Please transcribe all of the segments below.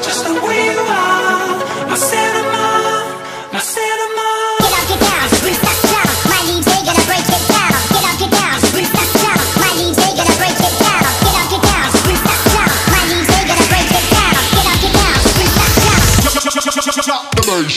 just the way you are. My cinema, my cinema. Get up, get down, Bruce, that's down. My DJ gonna break it down. Get up, get down, Bruce, that's down. My DJ gonna break it down. Get up, get down, Bruce, that's down. My DJ gonna break it down. Get up, get down, Bruce, that's down. The bass.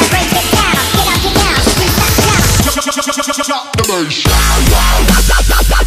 The bass.